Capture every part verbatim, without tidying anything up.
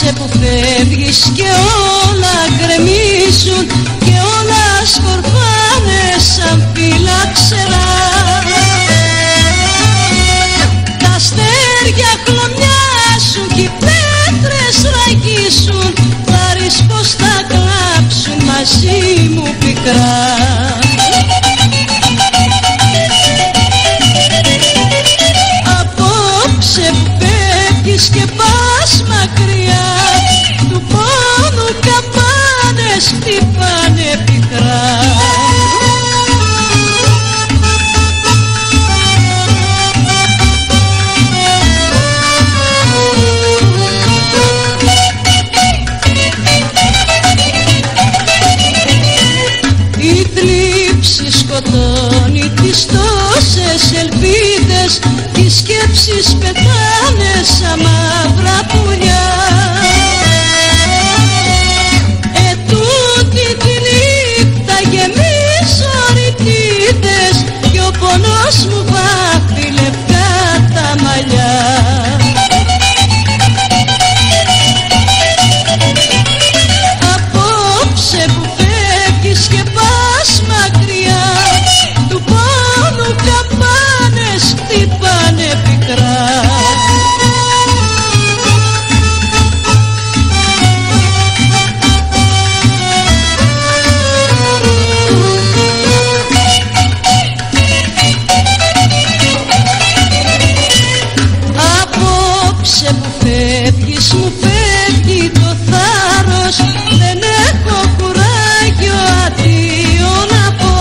Απόψε που φεύγεις και όλα γκρεμίζουν και όλα σκορπάνε σαν φύλλα ξερά. Τα αστέρια χλωμιάζουν κι οι πέτρες ραγίζουν, θα ρεις πως θα κλάψουν μαζί μου πικρά. Απόψε που φεύγεις και πας μακριά, του πόνου καμπάνες χτυπάνε πικρά. Η θλίψη σκοτώνει τις τόσες ελπίδες, οι σκέψεις πετάνε σαν μαύρα πουλιά. Ετούτη τη νύχτα γεμίζω ρητίδες κι ο πονός μου βάφει λευκά τα μαλλιά. Απόψε που φεύγεις και πας μακριά, του πόνου καμπάνες χτυπάνε πικρά. Απόψε που φεύγεις μου φεύγει το θάρρος, δεν έχω κουράγιο αντίο να πω.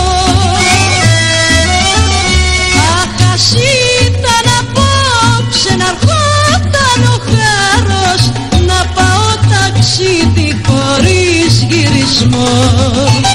Αχ, ας ήταν απόψε να ερχόταν ο χάρος, να πάω ταξίδι χωρίς γυρισμό.